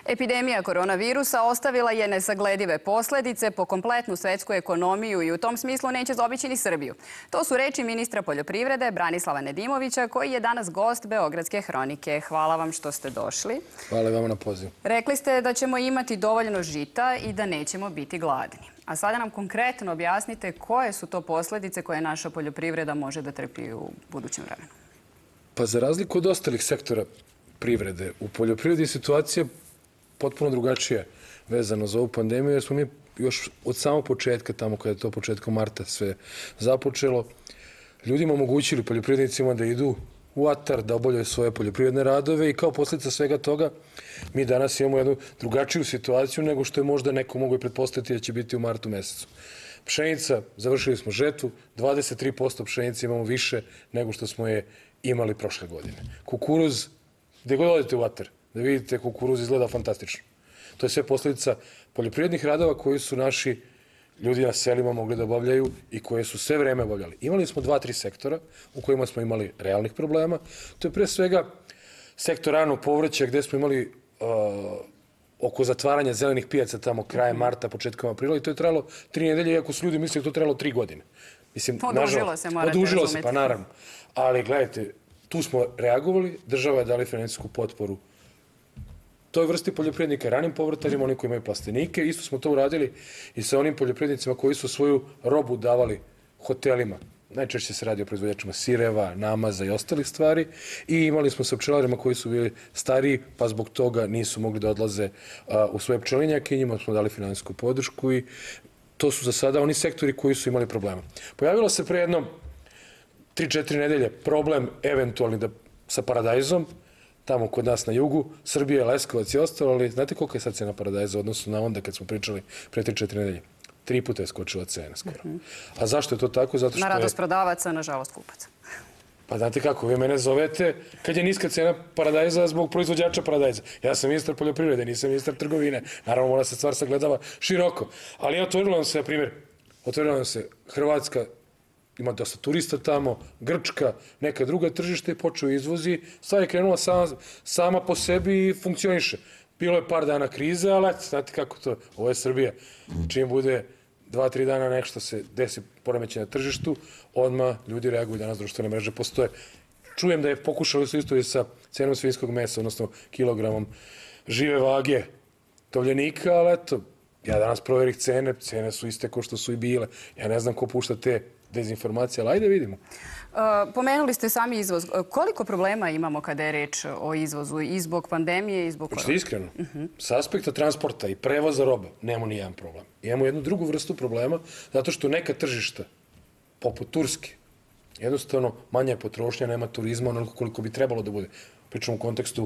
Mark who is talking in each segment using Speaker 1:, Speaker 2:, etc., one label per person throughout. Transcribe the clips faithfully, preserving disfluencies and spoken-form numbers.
Speaker 1: Epidemija koronavirusa ostavila je nesagledive posledice po kompletnu svetsku ekonomiju i u tom smislu neće zaobići ni Srbiju. To su reči ministra poljoprivrede Branislava Nedimovića, koji je danas gost Beogradske hronike. Hvala vam što ste došli.
Speaker 2: Hvala vam na pozivu.
Speaker 1: Rekli ste da ćemo imati dovoljno žita i da nećemo biti gladni. A sada nam konkretno objasnite koje su to posledice koje naša poljoprivreda može da trpi u budućem vremenu.
Speaker 2: Pa za razliku od ostalih sektora privrede, u poljoprivredi situacija potpuno drugačija vezano za ovu pandemiju, jer smo mi još od samog početka, tamo kada je to početkom marta sve započelo, ljudima omogućili, poljoprivrednicima, da idu u atar, da obavljaju svoje poljoprivredne radove i kao posljedica svega toga mi danas imamo jednu drugačiju situaciju nego što je možda neko mogu i pretpostaviti da će biti u martu mesecu. Pšenica, završili smo žetvu, dvadeset tri posto pšenice imamo više nego što smo je imali prošle godine. Kukuruz, gdje god odete u atar, da vidite, kukuruz izgleda fantastično. To je sve posljedica poljoprivrednih radova koji su naši ljudi na selima mogli da obavljaju i koje su sve vreme obavljali. Imali smo dva, tri sektora u kojima smo imali realnih problema. To je pre svega sektor ranog povrća gdje smo imali uh, oko zatvaranja zelenih pijaca tamo krajem marta, početkom aprila i to je trajalo tri nedelje, iako su ljudi mislili da to trajalo tri godine. Mislim,
Speaker 1: odužilo se, morate razumeti.
Speaker 2: Odužilo se, pa naravno. Ali gledajte, tu smo reagovali, država je dali financijsku potporu toj vrsti poljoprivrednika, ranim povrtarima, oni koji imaju plastenike. Isto smo to uradili i sa onim poljoprivrednicima koji su svoju robu davali hotelima. Najčešće se radi o proizvođačima sireva, namaza i ostalih stvari. I imali smo sa pčelarima koji su bili stariji, pa zbog toga nisu mogli da odlaze u svoje pčelinjake i njima smo dali finansijsku podršku i to su za sada oni sektori koji su imali problema. Pojavilo se pre jedno tri četiri nedelje problem eventualni da, sa paradajzom, tamo kod nas na jugu, Srbije, Leskovac i ostalo, ali znate koliko je sad cena paradajza u odnosu na onda kad smo pričali pre tri četiri nedelje? Tri puta je skočila cena skoro. A zašto je to tako? Zato što
Speaker 1: na radost
Speaker 2: je...
Speaker 1: prodavaca, nažalost kupaca.
Speaker 2: Pa znate kako, vi mene zovete kad je niska cena paradajza zbog proizvođača paradajza. Ja sam ministar poljoprivrede, nisam ministar trgovine. Naravno, mora se stvar sagledava široko. Ali otvorilo nam se, na primjer, otvorilo nam se Hrvatska, ima dosta turista tamo, Grčka, neka druga tržišta i počeo izvozi. Stvar je krenula sama, sama po sebi i funkcioniše. Bilo je par dana krize, ali znate kako to, ovo je Srbija. Čim bude dva, tri dana nešto se desi poremeće na tržištu, odmah ljudi reaguju, danas društvene mreže postoje. Čujem da je pokušali su isto i sa cenom svinjskog mesa, odnosno kilogramom žive vage tovljenika, ali eto, ja danas proverih cene, cene su iste kao što su i bile. Ja ne znam ko pušta te dezinformacije, ali ajde vidimo.
Speaker 1: Pomenuli ste sami izvoz. Koliko problema imamo kada je reč o izvozu i zbog pandemije i zbog korona?
Speaker 2: Hoćete iskreno? Sa aspekta transporta i prevoza robe nemamo ni jedan problem. Imamo jednu drugu vrstu problema, zato što neka tržišta, poput Turske, jednostavno manja je potrošnja, nema turizma onoliko koliko bi trebalo da bude. Pričamo u kontekstu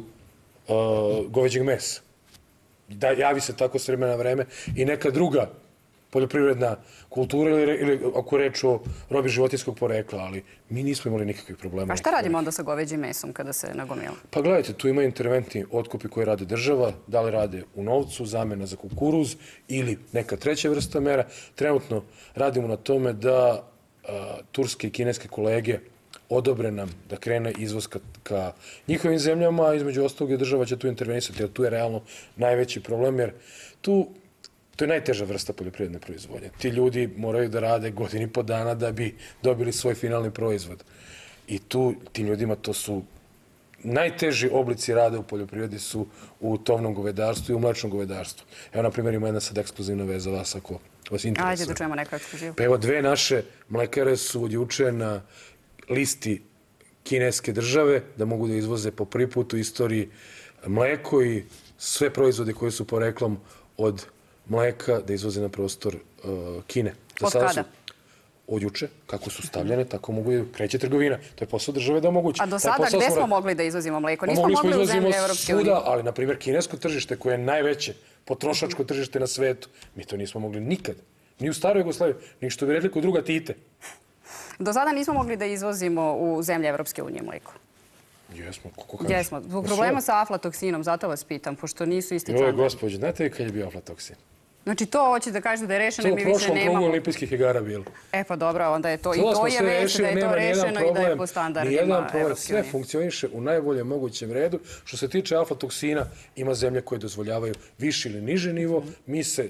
Speaker 2: goveđeg mesa. Da javi se tako s vremena na vreme i neka druga poljoprivredna kultura ili ako reč o robi životinjskog porekla, ali mi nismo imali nikakvih problema.
Speaker 1: A šta radimo onda sa goveđim mesom kada se nagomila?
Speaker 2: Pa gledajte, tu ima interventni otkupi koje rade država, da li rade u novcu, zamena za kukuruz ili neka treća vrsta mera. Trenutno radimo na tome da turske i kineske kolege odobre nam da krene izvoz ka, ka njihovim zemljama, a između ostalog je država će tu intervenisati, jer tu je realno najveći problem, jer tu to je najteža vrsta poljoprivredne proizvodnje. Ti ljudi moraju da rade godini po dana da bi dobili svoj finalni proizvod. I tu, tim ljudima, to su najteži oblici rada u poljoprivredi su u tovnom govedarstvu i u mlečnom govedarstvu. Evo, na primjer, ima jedna sad ekskluzivna vez za vas, ako vas interesuje.
Speaker 1: Ajde da čujemo neku ekskluzivu.
Speaker 2: Pa evo, dve naše mlekare su od juče na listi kineske države da mogu da izvoze po prvi put u istoriji mleko i sve proizvode koje su poreklom od mleka da izvoze na prostor uh, Kine.
Speaker 1: Od kada?
Speaker 2: Od juče. Kako su stavljene, tako mogu i kreće trgovina. To je posao države da omogući.
Speaker 1: A do sada gde smo mogli da izvozimo mleko? Nismo mogli u zemlje Evropske unije.
Speaker 2: Svuda, ali, na primjer, kinesko tržište koje je najveće potrošačko tržište na svetu, mi to nismo mogli nikad. Ni u staroj Jugoslaviji, ni što bi rekli kod druga Tite.
Speaker 1: Do sada nismo mogli da izvozimo u zemlje Evropske unije mleko.
Speaker 2: Jesmo, kako kažeš?
Speaker 1: Jesmo. Zbog problema sa aflatoksinom, zato vas pitam, pošto nisu isti
Speaker 2: canovi. Joj, gospođe, znate li kad je bio aflatoksin?
Speaker 1: Znači to hoće da kažete da je rešeno
Speaker 2: To
Speaker 1: i
Speaker 2: u
Speaker 1: mi više
Speaker 2: prošlom krugu
Speaker 1: nemamo.
Speaker 2: olimpijskih igara bilo.
Speaker 1: E pa dobro, onda je to i
Speaker 2: To
Speaker 1: to
Speaker 2: smo
Speaker 1: je
Speaker 2: sve
Speaker 1: već
Speaker 2: rešili,
Speaker 1: da je to
Speaker 2: nema nijedan
Speaker 1: rešeno i da je
Speaker 2: problem,
Speaker 1: po standardima
Speaker 2: nijedan problem,
Speaker 1: Evropske
Speaker 2: sve
Speaker 1: unije.
Speaker 2: funkcioniše u najboljem mogućem redu. Što se tiče alfa-toksina, ima zemlje koje dozvoljavaju viši ili niži nivo. Mi se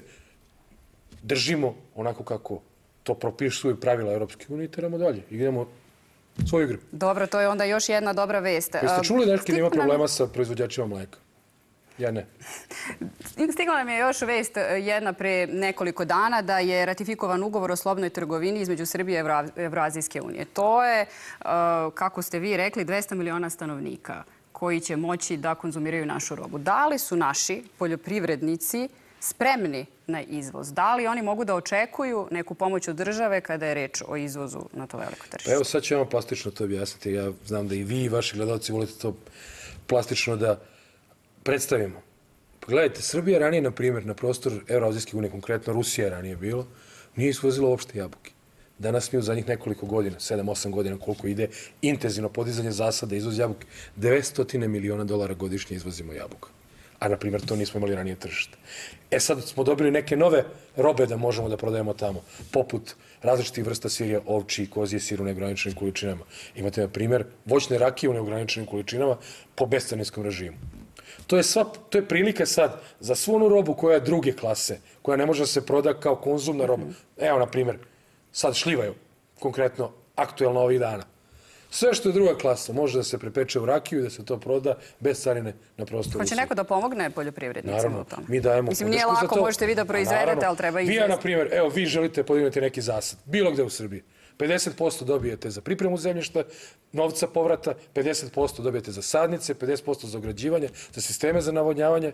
Speaker 2: držimo onako kako to propisuju pravila Evropske unije i teramo dalje. Idemo svoju igru.
Speaker 1: Dobro, to je onda još jedna dobra vest.
Speaker 2: Jeste čuli da neki da ima
Speaker 1: Stigla nam-
Speaker 2: problema sa proizvođačima mleka? Ja ne.
Speaker 1: Stigla nam je još vest jedna pre nekoliko dana da je ratifikovan ugovor o slobodnoj trgovini između Srbije i Evra- Evroazijske unije. To je, uh, kako ste vi rekli, dvesta miliona stanovnika koji će moći da konzumiraju našu robu. Da li su naši poljoprivrednici spremni na izvoz? Da li oni mogu da očekuju neku pomoć od države kada je reč o izvozu na to veliko tržište?
Speaker 2: Pa evo sad ću vam plastično to objasniti. Ja znam da i vi i vaši gledalci volite to plastično da predstavimo. Pogledajte, Srbija ranije, na primjer, na prostor Evroazijske unije, konkretno Rusija je ranije bilo, nije izvozila uopšte jabuke. Danas mi u zadnjih nekoliko godina, sedam osam godina koliko ide, intenzivno podizanje zasada, izvoz jabuke, dvesta miliona dolara godišnje izvozimo jabuka. A, na primjer, to nismo imali ranije tržište. E sad smo dobili neke nove robe da možemo da prodajemo tamo, poput različitih vrsta sirija, ovči, kozije sir u neograničenim količinama. Imate, na primjer, voćne rakije u neograničenim količinama po bescarinskom režimu. To je, sva, to je prilika sad za svu onu robu koja je druge klase, koja ne može da se proda kao konzumna roba. Evo, na primjer, sad šljivaju, konkretno, aktuelno ovih dana. Sve što je druga klasa može da se prepeče u rakiju i da se to proda bez carine na prostoru.
Speaker 1: Hoće neko da pomogne poljoprivrednicima
Speaker 2: Naravno,
Speaker 1: u tome?
Speaker 2: mi dajemo
Speaker 1: Mislim, nije
Speaker 2: podršku za
Speaker 1: lako,
Speaker 2: to.
Speaker 1: možete vi da
Speaker 2: A
Speaker 1: proizvedete,
Speaker 2: naravno,
Speaker 1: ali treba
Speaker 2: vi,
Speaker 1: izvesti.
Speaker 2: na primjer, evo, vi želite podignete neki zasad, bilo gde u Srbiji. pedeset posto dobijete za pripremu zemljišta, novca povrata, pedeset posto dobijete za sadnice, pedeset posto za ograđivanje, za sisteme za navodnjavanje.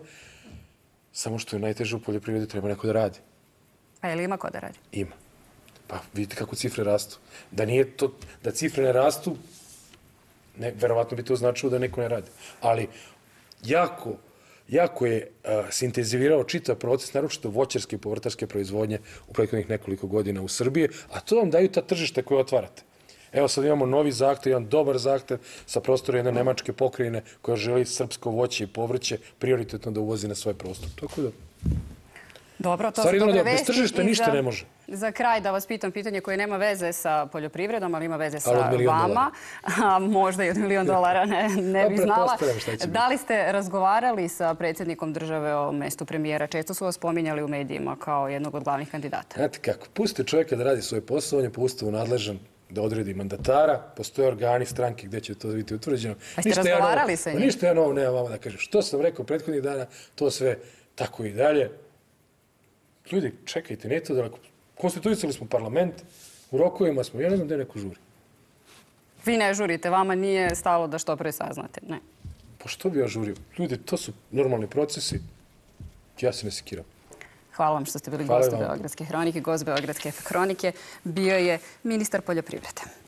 Speaker 2: Samo što je najteže u poljoprivredi, treba neko da radi.
Speaker 1: A je li ima ko da radi?
Speaker 2: Ima. Pa vidite kako cifre rastu. Da nije to, da cifre ne rastu, ne, verovatno bi to značilo da neko ne radi. Ali jako, jako je uh, se intenzivirao čitav proces, naročito voćarske i povrtarske proizvodnje u prethodnih nekoliko godina u Srbiji, a to vam daju ta tržište koje otvarate. Evo sad imamo novi zahtev, jedan dobar zahtev sa prostora jedne nemačke pokrajine koja želi srpsko voće i povrće prioritetno da uvozi na svoj prostor. Tako da...
Speaker 1: Dobro, to
Speaker 2: Stvari
Speaker 1: su dobre
Speaker 2: da bez
Speaker 1: vesti.
Speaker 2: tržišta
Speaker 1: I
Speaker 2: ništa
Speaker 1: za-
Speaker 2: ne može.
Speaker 1: Za kraj da vas pitam pitanje koje nema veze sa poljoprivredom, ali ima veze
Speaker 2: Ali od
Speaker 1: sa
Speaker 2: milion
Speaker 1: vama. A možda i od milion dolara, ne, ne
Speaker 2: Pa,
Speaker 1: bi znala.
Speaker 2: pretpostavljam šta će biti.
Speaker 1: Da li ste razgovarali sa predsjednikom države o mestu premijera? Često su vas spominjali u medijima kao jednog od glavnih kandidata.
Speaker 2: Znate kako, pustite čovjeka da radi svoj posao, on je po ustavu nadležan da odredi mandatara, postoje organi, stranke gdje će to biti utvrđeno.
Speaker 1: Pa ste
Speaker 2: Ništa ja
Speaker 1: razgovarali
Speaker 2: novo-
Speaker 1: sa
Speaker 2: pa
Speaker 1: njim?
Speaker 2: Ništa ja novo nemam vama da kažem. Što sam rekao prethodnih dana, to sve tako i dalje. Ljudi, čekajte, nije to daleko. Konstituisali smo parlament, u rokovima smo, ja ne znam gdje neko žuri.
Speaker 1: Vi ne žurite, vama nije stalo da što pre saznate. Ne.
Speaker 2: Pa što bi ja žurio? Ljudi, to su normalni procesi, ja se ne sekiram.
Speaker 1: Hvala vam što ste bili
Speaker 2: Hvala
Speaker 1: gost
Speaker 2: vam.
Speaker 1: Beogradske hronike. Gost Beogradske hronike bio je ministar poljoprivrede.